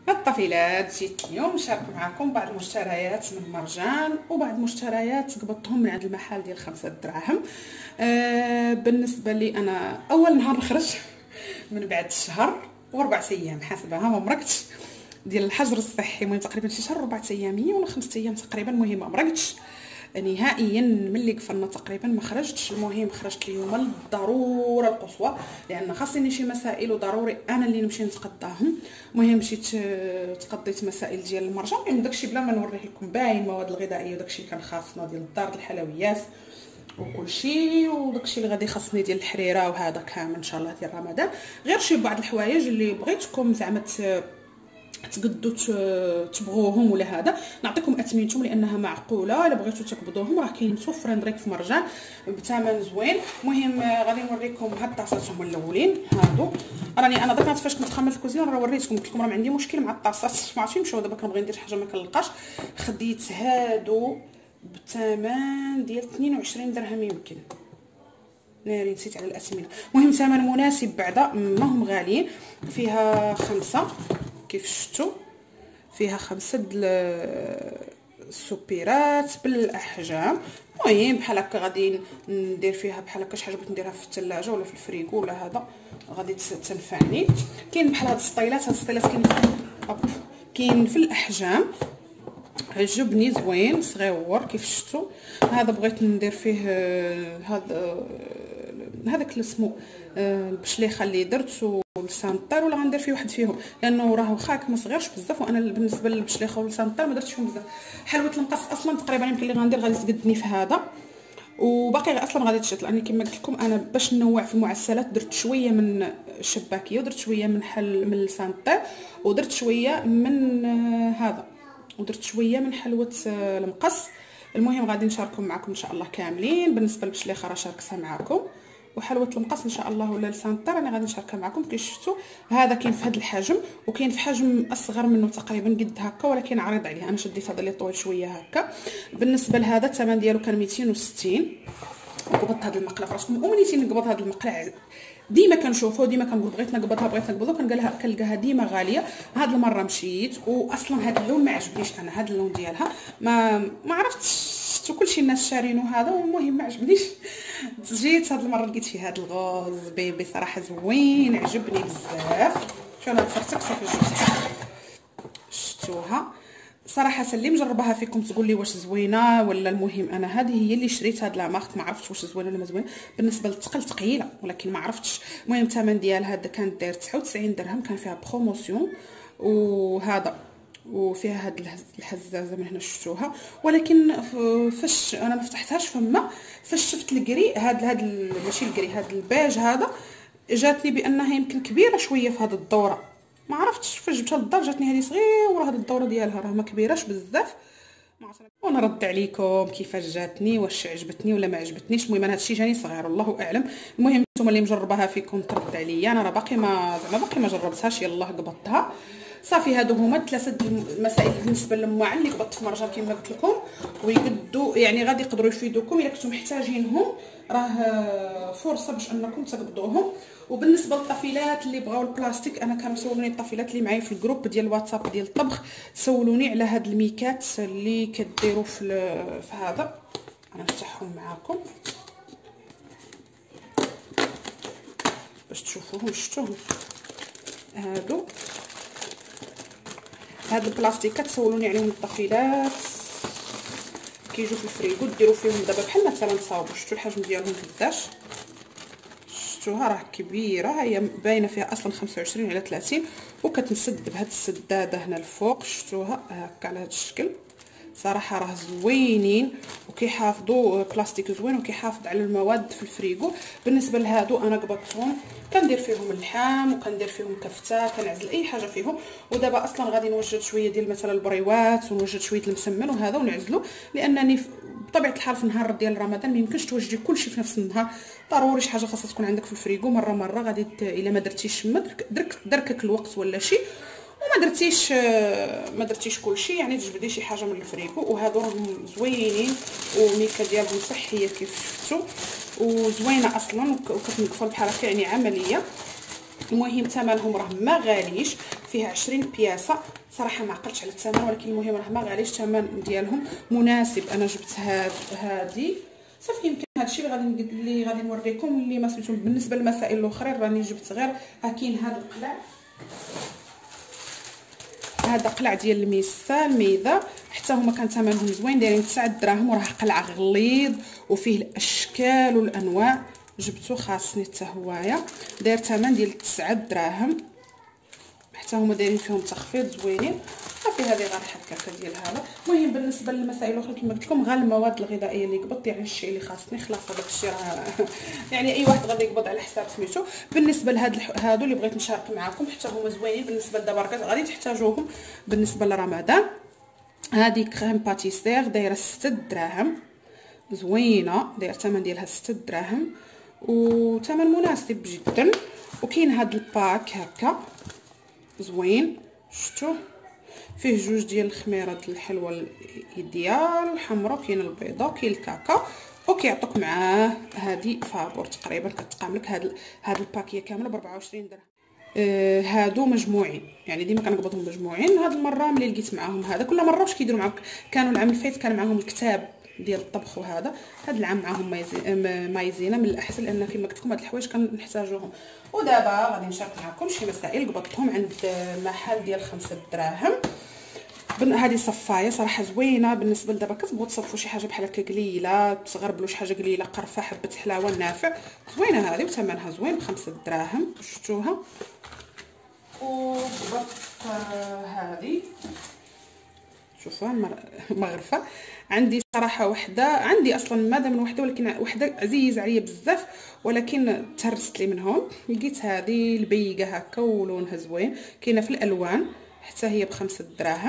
الطفيلات جيت اليوم نشارك معكم بعض المشتريات من مرجان وبعض المشتريات قبضتهم من عند المحل ديال 5 دراهم. بالنسبه لي انا اول نهار نخرج من بعد الشهر و4 ايام حاسبها ما مرقتش ديال الحجر الصحي، المهم تقريبا شي شهر 4 اياميه ولا 5 ايام تقريبا، المهم ما مرقتش نهائيا ملي قفلنا تقريبا ما خرجتش. المهم خرجت اليوم للضروره القصوى لان خاصني شي مسائل وضروري انا اللي نمشي نتقضاهم. المهم مشيت تقضيت مسائل ديال المرجان، يعني داكشي بلا ما نوريه لكم باين المواد الغذائيه وداكشي كان خاصنا ديال الدار ديال الحلويات وكلشي، وداكشي اللي غادي خاصني ديال الحريره وهذا كامل ان شاء الله ديال رمضان، غير شي بعض الحوايج اللي بغيتكم زعما تقدوا تبغوهم ولا هذا نعطيكم اثمنتهم لانها معقوله. الا بغيتوا تقبضوهم راه كاين متوفرين دريك في مرجان بثمن زوين. المهم غادي نوريكم هاد الطاسات هما الاولين هادو. راني انا درك فاش كنت خامه في الكوزينه راه وريتكم قلت لكم راه ما عندي مشكل مع الطاسات ما عرفتش نمشيو. دابا كنبغي ندير شي حاجه ما كنلقاش، خديت هادو بثمن ديال 22 درهم يمكن، ناري نسيت على الاثمنه. المهم ثمن مناسب بعدا ما هم غاليين. فيها 5 كيف شفتوا، فيها 5 السوبيرات بالاحجام. المهم بحال هكا غادي ندير فيها بحال هكا شي حاجه بغيت نديرها في الثلاجه ولا في الفريغو ولا هذا غادي تنفعني. كاين بحال هاد السطيلات، هاد السطيلات كاين في الاحجام، عجبني زوين صغيور كيف شفتوا. هذا بغيت ندير فيه هذاك اللي اسمه البشليخه اللي درت والسانطر، ولا غندير فيه واحد فيهم لانه راه واخا ما صغيرش بزاف، وانا بالنسبه للبشليخه والسانطر ما درتش فيهم بزاف. حلوه المقص اصلا تقريبا يمكن اللي غندير غادي تقدني في هذا، وباقي اصلا غادي تشط لاني كما قلت لكم انا باش ننوع في المعسلات درت شويه من الشباكيه ودرت شويه من من السانطر ودرت شويه من هذا ودرت شويه من حلوه المقص. المهم غادي نشاركهم معكم ان شاء الله كاملين. بالنسبه للبشليخه راه شاركتها معكم، وحلوه المقص ان شاء الله ولا السانطر انا غادي نشاركها معكم. كي شفتوا هذا كاين في هذا الحجم وكاين في حجم اصغر منه تقريبا قد هكا ولكن عريض عليه. انا شديت هذا اللي طويل شويه هكا. بالنسبه لهذا الثمن ديالو كان 260. قبضت هذا المقله في راسكم ومنيتي نقبض هذا المقله ديما كنشوفو ديما كنقول بغيت نقبضها كنلقاها ديما غاليه. هاد المره مشيت واصلا هاد اللون ما عجبنيش انا، هاد اللون ديالها ما عرفتش كلشي الناس شارينو هذا، والمهم ما عجبنيش. جيت هاد المره لقيت فيه هاد الغوز بيبي صراحه زوين عجبني بزاف. شوف انا فرتك صافي شفتوها صراحه اللي مجربها فيكم تقول لي واش زوينه ولا. المهم انا هذه هي اللي شريت هاد لامارك، ما عرفتش واش زوينه ولا ما زوينه. بالنسبه للثقل ثقيله ولكن ما عرفتش. المهم الثمن ديالها كانت داير 99 درهم، كان فيها بروموسيون وهذا وفيها هاد الحزازه من هنا شفتوها. ولكن فاش انا ما فتحتهاش فما فاش شفت الكري هاد ماشي الكري هاد البيج هذا جاتني بانها يمكن كبيره شويه في هاد الدوره. ما عرفتش فاش جبتها للدار جاتني هذه صغيره، هاد الدوره ديالها راه ما كبيراش بزاف. ونرد عليكم كيفاش جاتني، واش عجبتني ولا ما عجبتنيش. المهم انا هادشي جاني صغير والله اعلم. المهم نتوما اللي مجرباها فيكم ترد عليا، انا راه باقي ما جربتهاش يلاه قبضتها صافي. هادو هما 3 المسائل بالنسبه للمواعن اللي قبضت في مرجان كما قلت لكم، ويقدوا يعني غادي يقدروا يفيدوكم الا كنتم محتاجينهم، راه فرصه باش انكم تقبضوهم. وبالنسبه للطفيلات اللي بغاو البلاستيك، انا كانوا سولوني الطفيلات اللي معايا في الجروب ديال الواتساب ديال الطبخ سولوني على هاد الميكات اللي كديروا في هذا. انا نفتحهم معاكم باش تشوفوهم. شفتوهم هاد البلاستيكات سولوني عليهم الطفيلات كيجيو في الفريغو ديروا فيهم دابا بحال مثلا صابون. شفتوا الحجم ديالهم قداش، شفتوها راه كبيره، هي باينه فيها اصلا 25 على 30 وكتنسد بهاد السداده هنا الفوق. شفتوها هكا على هاد الشكل. صراحه راه زوينين وكيحافظوا بلاستيك زوين وكيحافظ على المواد في الفريغو. بالنسبه لهادو انا قبضتهم كندير فيهم اللحام وكندير فيهم كفته، كنعزل اي حاجه فيهم. ودابا اصلا غادي نوجد شويه ديال مثلا البريوات ونوجد شويه المسمن وهذا ونعزلو، لانني بطبيعه الحال في النهار ديال رمضان ما يمكنش توجدي كلشي في نفس النهار، ضروري شي حاجه خاصها تكون عندك في الفريغو. مره غادي الا ما درتيش دركك الوقت ولا شي وما درتيش كلشي، يعني تجبدي شي حاجه من الفريغو. وهادو راهم زوينين وميكا ديالهم صحيه كيف شفتوا وزوينه اصلا وكتنقفل بحال هكا يعني عمليه. المهم ثمنهم راه ما غاليش. فيها 20 بياسه. صراحه ما عقلتش على الثمن، ولكن المهم راه ما غاليش، الثمن ديالهم مناسب. انا جبت هذه صافي. يمكن هادشي اللي غادي نوريكم اللي ما سميتو. بالنسبه للمسائل الاخرين راني جبت غير كاين هذا القلع، هذا قلع ديال الميذا، حتى هما كان ثمنهم زوين، دايرين 9 دراهم، وراه قلع غليظ وفيه الاشكال والانواع. جبتو خاصني حتى هوايا، داير ثمن ديال 9 دراهم، حتى هما دايرين فيهم تخفيض زوينين. صافي هذه غير هكاك ديال هذا. المهم بالنسبه للمسائل الاخرى كما قلت لكم، غير المواد الغذائيه اللي قبضت، يعني الشيء اللي خاصني خلاص هذاك الشيء راه يعني اي واحد غادي يقبض على حساب سميتو. بالنسبه هادو اللي بغيت نشارك معكم حتى هما زوينين، بالنسبه لدابا غادي تحتاجوهم بالنسبه لرمضان. هذه كريم باتيسير دايره 6 دراهم، زوينه، داير الثمن ديالها 6 دراهم وثمن مناسب جدا. وكاين هذا الباك هكا زوين، شفتوا فيه جوج ديال الخميرات الحلوه الايديال، الحمراء كاين البيضاء وكاين الكاكا، وكيعطوك معاه هذه فابور تقريبا كتقام لك هاد الباكيه كامله ب 24 درهم. هادو مجموعين، يعني ديما كنقبضهم مجموعين. هاد المره ملي لقيت معاهم هذا، كل مره واش كيديروا معاك، كانوا العام الفايت كان معاهم الكتاب ديال الطبخ، وهذا هاد العام معاهم مايزينا من الاحسن، لان كما قلت لكم هاد الحوايج كنحتاجوهم. ودابا غادي نشارك معكم شي مسائل قبضتهم عند محل ديال 5 دراهم. هذه صفايه صراحه زوينه. بالنسبه لدابا كتبغوا تصفوا شي حاجه بحال هكا قليله، تغربلوا شي حاجه قليله، قرفه، حبه حلاوه، نافع، زوينه هذه وثمنها زوين ب 5 دراهم. شفتوها؟ وقبضت هذه، شوفوها مغرفه. عندي صراحه وحده، عندي اصلا ماده من وحده، ولكن وحده عزيز عليا بزاف، ولكن تهرست لي منهم. لقيت هذه البيقه هكا ولونها زوين، كاينه في الالوان، حتى هي ب5 دراهم.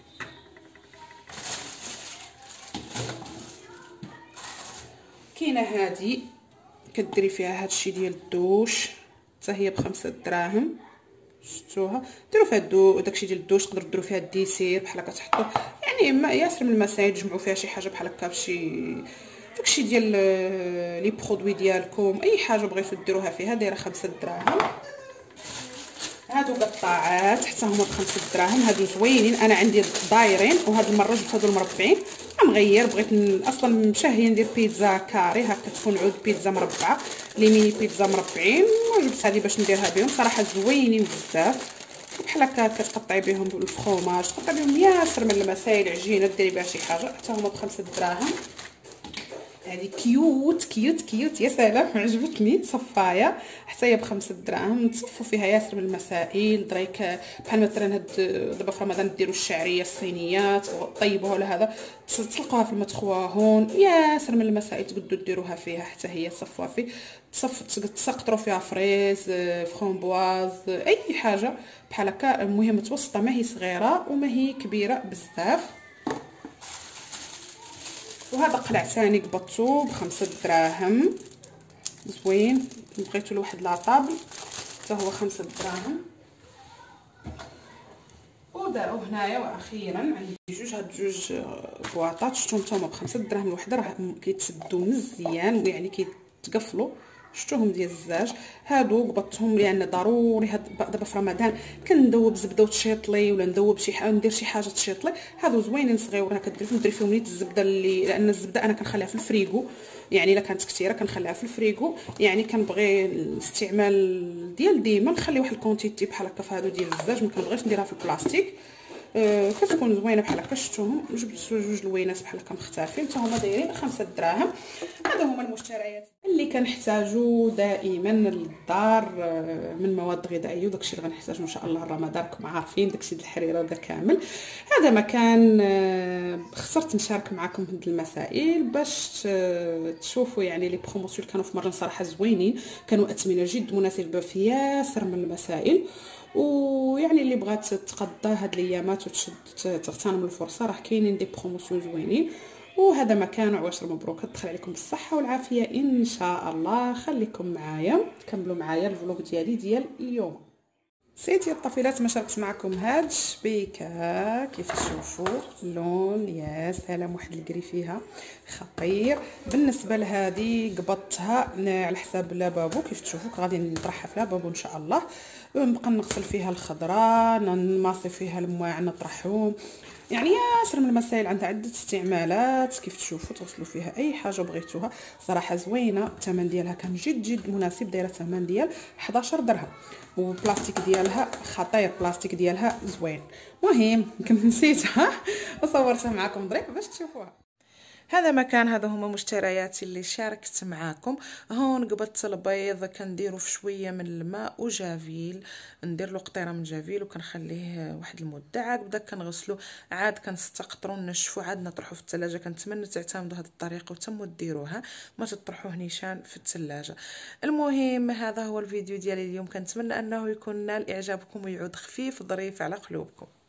كاينه هذه كديري فيها هادشي ديال الدوش، حتى هي ب5 دراهم. شفتوها؟ ديروا فيها داكشي ديال الدوش، تقدروا ديروا فيها الديسير بحال هكا، تحطوا يعني ياسر من المسائل، تجمعوا فيها شي حاجه بحال هكا بشي داكشي ديال لي برودوي ديالكم، اي حاجه بغيتو ديروها فيها، دايره 5 دراهم. هادو قطاعات حتى هما ب5 دراهم، هادو زوينين. انا عندي دايرين، وهاد المره جبت هادو المربعين، غنغير. بغيت اصلا مشاهيه ندير بيتزا كاري هكا، تكون عود بيتزا مربعه، لي ميني بيتزا مربعين، وجبت هذه باش نديرها بهم. صراحه زوينين بزاف، بحال هكا كتقطعي بهم الفرomاج، تقطعي بهم ياسر من المسائل، عجينه ديري بها شي حاجه، حتى هما ب5 دراهم. هذه كيوت كيوت كيوت، يا سلام، عجبتني. صفايه حتى هي ب5 دراهم، نتصفوا فيها ياسر من المسائل. دريك بحال مثلا هاد دابا في رمضان ديروا الشعريه الصينيات طيبوها ولا هذا، تسلقوها في المطخوه ياسر من المسائل تقدروا ديروها فيها، حتى هي تصفوها فيه، تسقطروا فيها فريز، فرومبواز، اي حاجه بحال هكا. المهم متوسطه، ما هي صغيره وما هي كبيره بزاف. وهذا قلع ثاني قبضتو ب5 دراهم، زوين. بغيتو لواحد لاطابل حتى هو 5 دراهم. وداروا هنايا واخيرا عندي هاد جوج بواطات، شفتوهم نتوما ب5 دراهم الوحده، راه كيتسدوا مزيان، يعني كيتقفلوا. شفتوهم ديال الزاج. هادو قبضتهم لان ضروري دابا في رمضان كندوب زبده وتشيطلي، ولا ندوب شي حاجه، ندير شي حاجه تشيطلي. هادو زوينين صغيور هكا، ديري فيهم نيت الزبده، لان الزبده انا كنخليها في الفريغو، يعني الا كانت كثيره كنخليها في الفريغو، يعني كنبغي الاستعمال ديال ديما نخلي واحد الكونتيتي بحال هكا في هادو ديال الزاج، ما كنبغيش نديرها في البلاستيك. كتكون زوينه بحال هكا. شفتوهم؟ جبت جوج لوينات بحال هكا مختلفين، حتى هما دايرين 5 دراهم. هادو هما المشتريات اللي كنحتاجو دائما للدار من مواد غذائيه، وداكشي اللي غنحتاجو ان شاء الله رمضان، راكم عارفين داكشي ديال الحريره ودا كامل. هذا مكان خسرت نشارك معكم هاد المسائل باش تشوفوا يعني لي بروموسيون كانوا في مرة صراحه زوينين، كانوا اثمنه جد مناسبه في ياسر من المسائل. ويعني اللي بغات تقضى هاد الايامات وتشد تغتنم الفرصه، راه كاينين دي بروموسيون زوينين. وهذا مكان عواشر مبروك، تدخل عليكم بالصحه والعافيه ان شاء الله. خليكم معايا كملوا معايا الفلوق ديال اليوم. سيتي الطفيلات، ما شاركت معكم هاد الشبيكه كيف تشوفوا اللون، يا سلام، واحد الكري فيها خطير. بالنسبه لهذه قبضتها على حساب لابابو، كيف تشوفوا غادي نطرحها في لابابو ان شاء الله. نبقى نغسل فيها الخضره، نماصي فيها المواع، نطرحهم. يعني ياسر من المسائل، عندها عده استعمالات. كيف تشوفوا تغسلوا فيها اي حاجه بغيتوها. صراحه زوينه، الثمن ديالها كان جد مناسب، دايره ثمن ديال 11 درهم، والبلاستيك ديالها خطير، البلاستيك ديالها زوين. مهم كنت نسيتها وصورتها معكم ظريف باش تشوفوها. هذا مكان، هذا هما مشترياتي اللي شاركت معاكم. هون قبضت البيض كنديرو في شويه من الماء وجافيل، ندير له قطيره من جافيل وكنخليه واحد المده، عاد بدا كنغسلو، عاد كنستقطرو نشفو، عاد نطرحو في الثلاجه. كنتمنى تعتمدوا هذه الطريقه وتموا ديروها، ما تطرحوه نيشان في الثلاجه. المهم هذا هو الفيديو ديالي اليوم، كنتمنى انه يكون نال اعجابكم ويعود خفيف ظريف على قلوبكم.